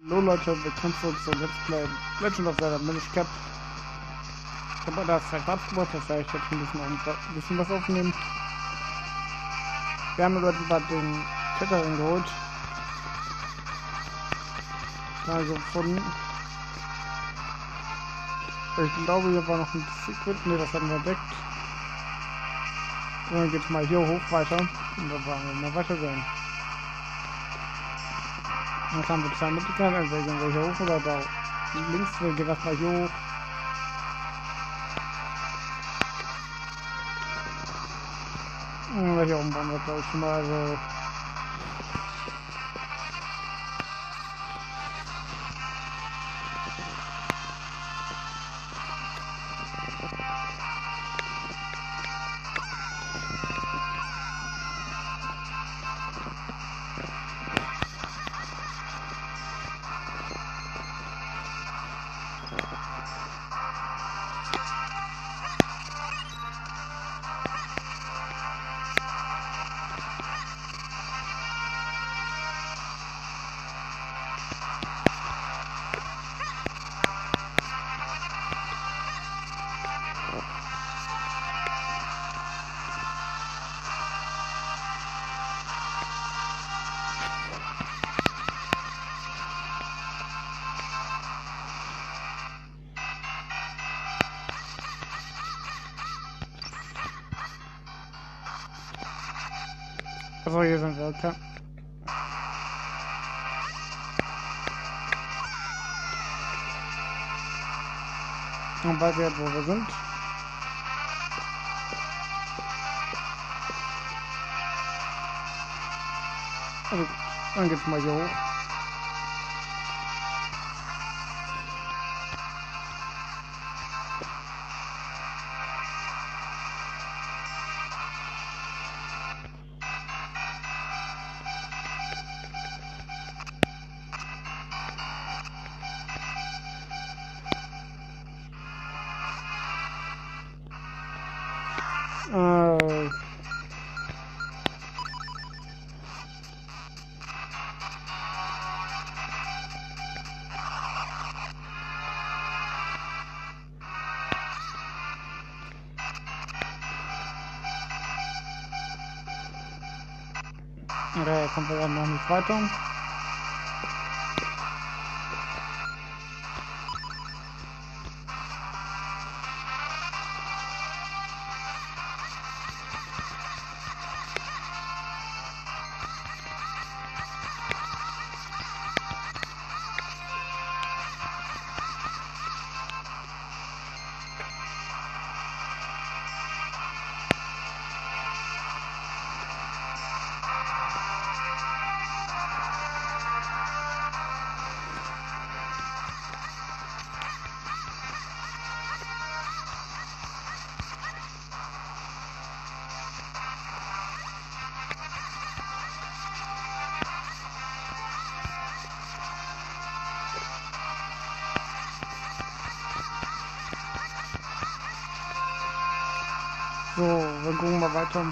Hallo Leute, willkommen zurück zu Let's Play Legend of Zelda Minish Cap. Ich habe das gerade gemacht, das heißt, ich jetzt ein bisschen was aufnehmen. Wir haben über den Kletterring geholt. Also gefunden. Ich glaube, hier war noch ein Secret. Ne, das hatten wir entdeckt. Und dann geht's mal hier hoch weiter. Und dann wollen wir mal weiter sehen. Jetzt haben wir zwei Möglichkeiten, entweder gehen wir hier hoch oder da links, wir gehen erstmal hier hoch. Und hier oben waren wir, glaube ich, schon mal, also also hier sind wir, okay. Und weiß jetzt, wo wir sind. Also, dann geht's mal hier hoch. Okay, kommt wir dann noch nicht weiter. So, wir gucken mal weiter.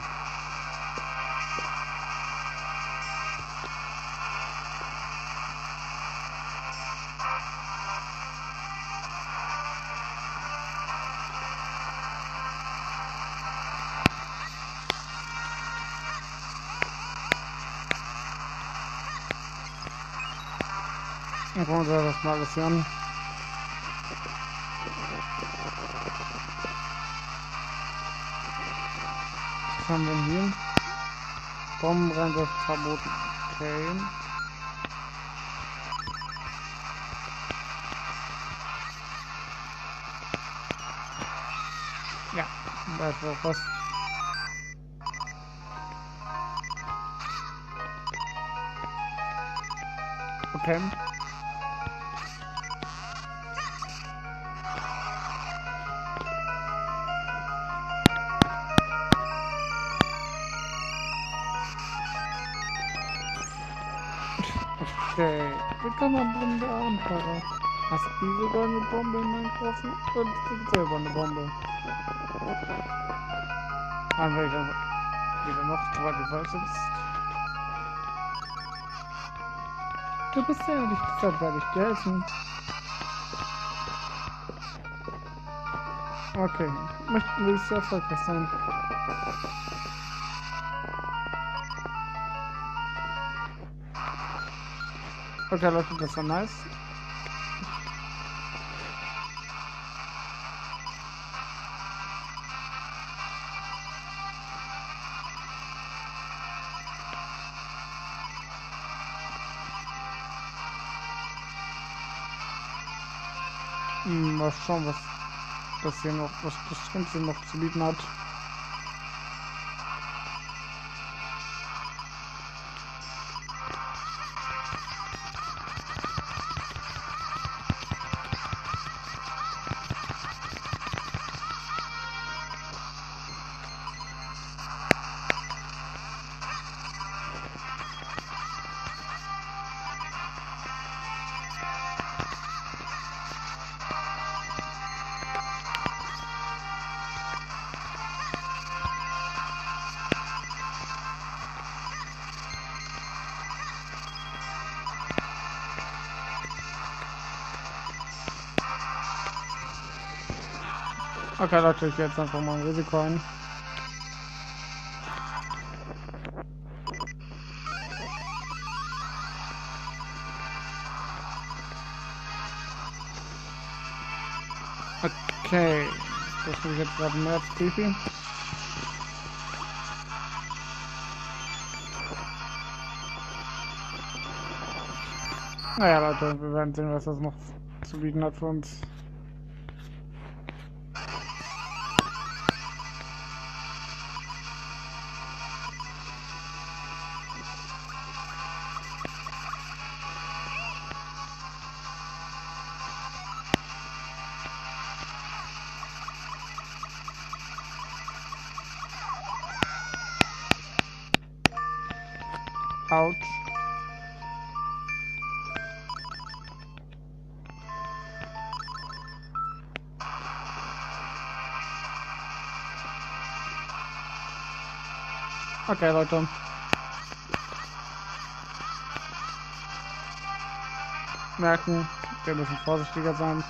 Dann gucken wir das mal alles hier an. Was haben wir denn hier? Bombenbrennwurf verboten. Okay. Ja, da ist auch was. Okay. Okay, willkommen an der Abenteurer. Hast du sogar eine Bombe in meinen Koffer? Und es gibt selber eine Bombe. An welcher wieder noch, soweit ich weiß jetzt. Du bist ehrlich, deshalb werde ich dir helfen. Okay, willst du erfolgreich sein? Okay, Leute, das war nice. Mal schauen, was das Ganze noch zu bieten hat. Okay, Leute, ich gehe jetzt einfach mal ein Risiko ein. Okay, das finde ich jetzt gerade mehr als creepy. Naja, Leute, wir werden sehen, was das noch zu bieten hat für uns. Out. Okay, Leute. Merken, wir müssen vorsichtiger sein.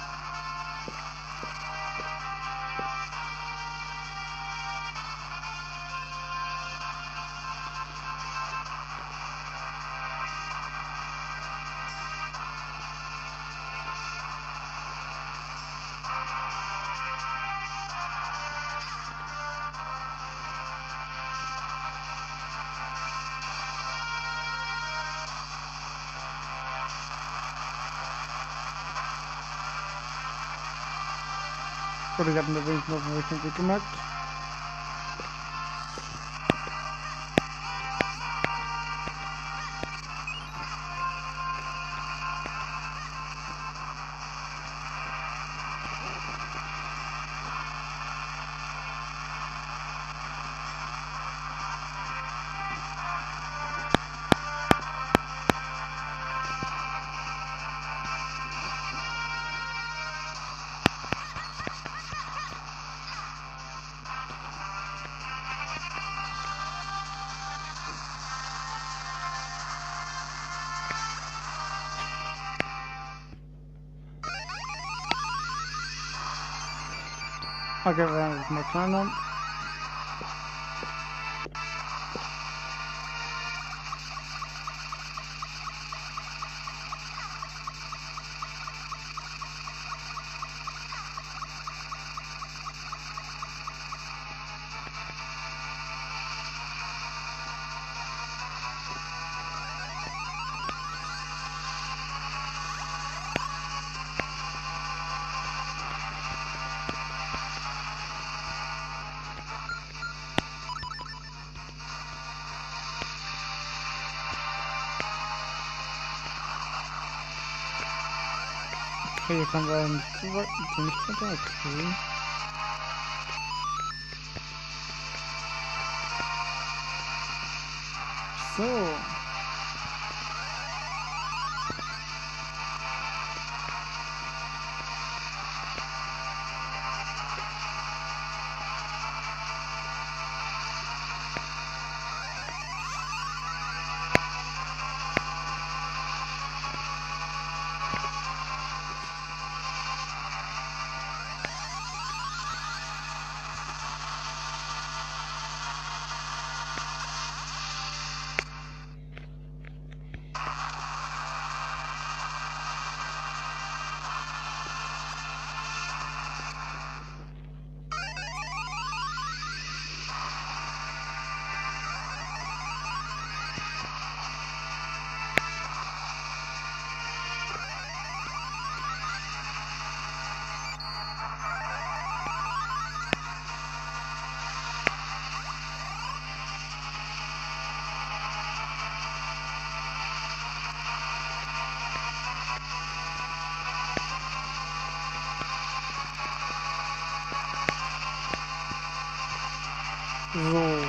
Oder ich habe mir wenigstens noch einen richtigen Weg gemacht. Okay, wir werden es mal kleiner. Okay, hier kommen wir nicht zu weit, nicht weiter. Okay. So. So.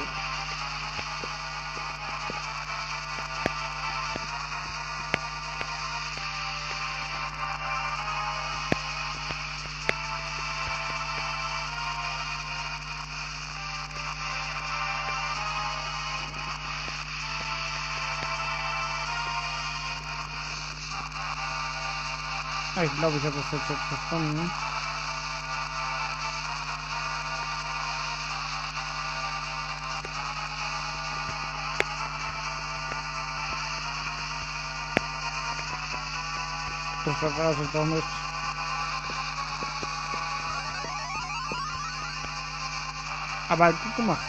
Ich glaube, ich habe das jetzt verstanden. Das weiß ich doch nicht. Aber halt gut gemacht.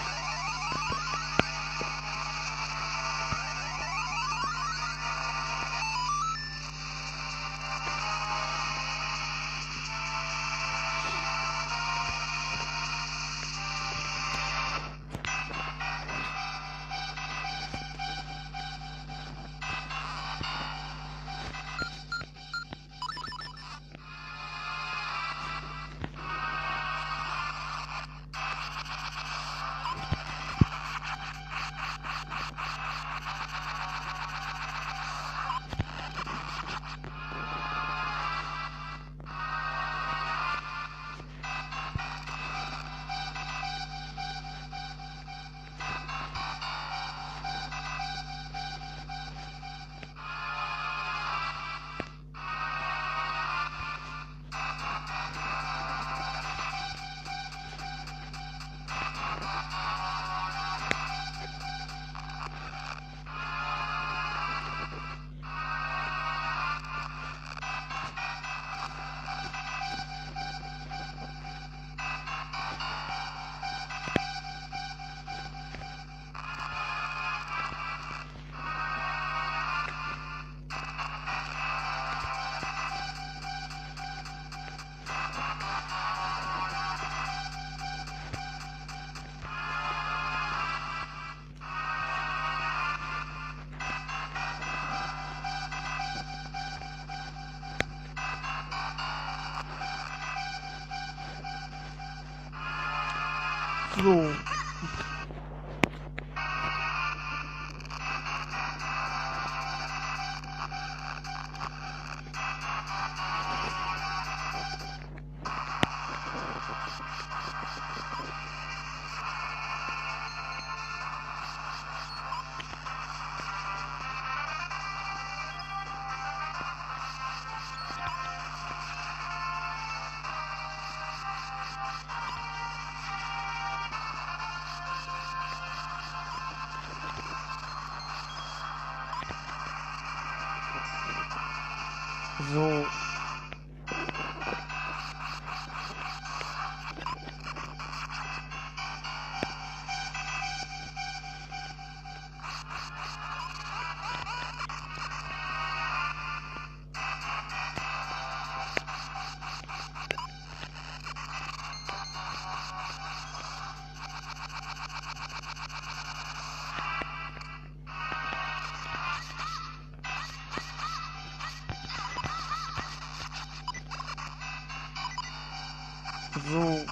So. So. So.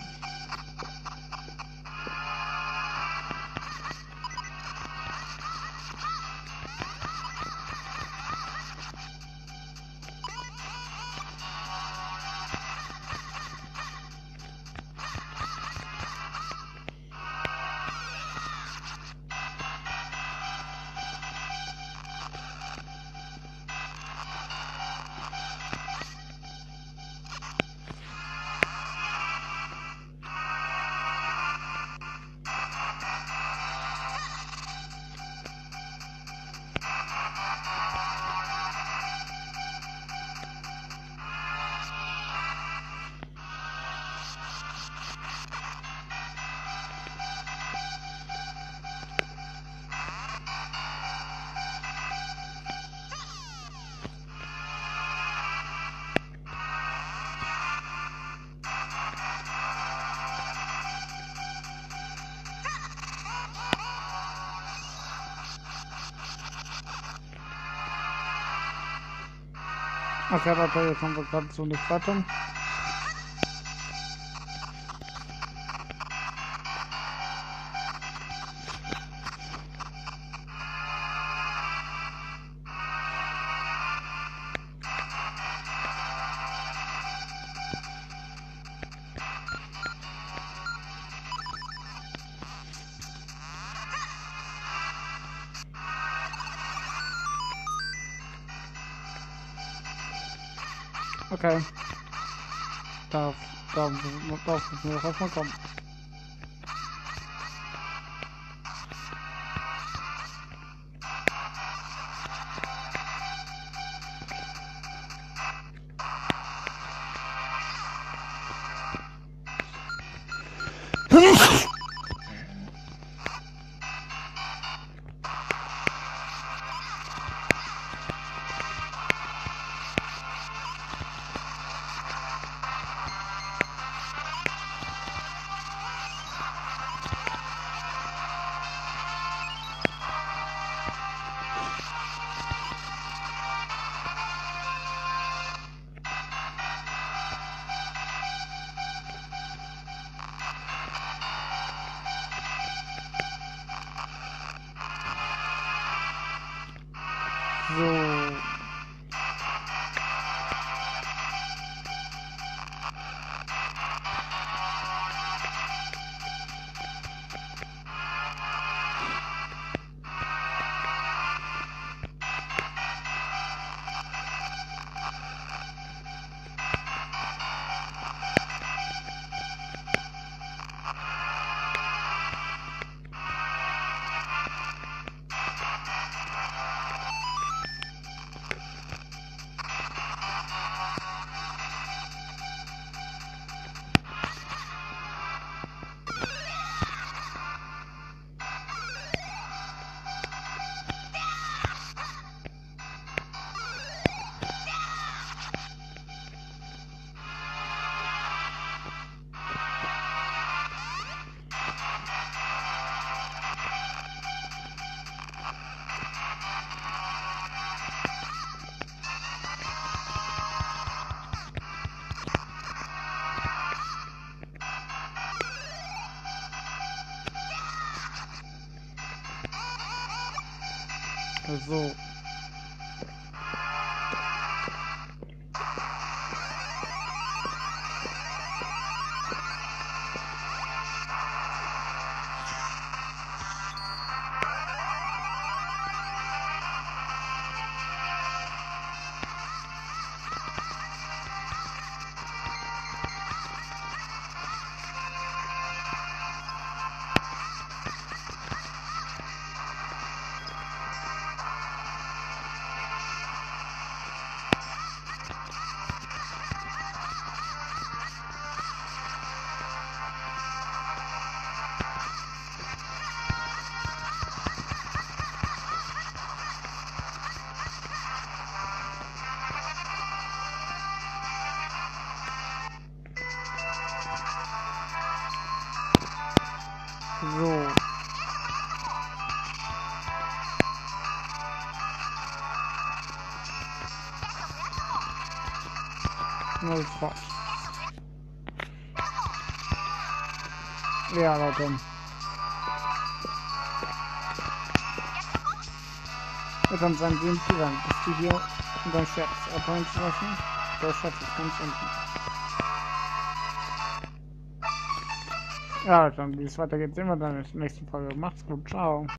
Okay, warte, jetzt haben wir gerade so nicht weiter. Okay. Darf müssen wir doch erstmal kommen. So. So. So. Mal fort. Ja, Leute. Wir können sagen, den Tieren das Video und dann Scherz abholen zu lassen. Der Schatz ist ganz unten. Ja, Leute, wie es weitergeht, sehen wir dann in der nächsten Folge. Macht's gut, ciao.